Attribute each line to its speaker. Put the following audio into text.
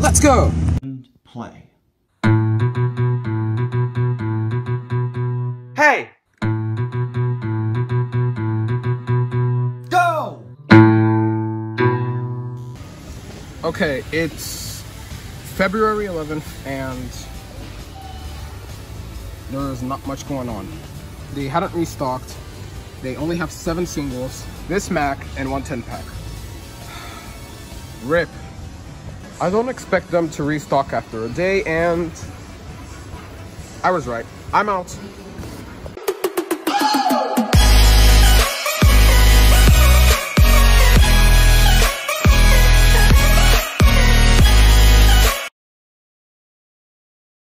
Speaker 1: Let's go!
Speaker 2: And play.
Speaker 1: Hey!
Speaker 2: Go!
Speaker 1: Okay, it's February 11th and there's not much going on. They hadn't restocked. They only have 7 singles, this Mac, and 1 10-pack. RIP. I don't expect them to restock after a day, and I was right. I'm out.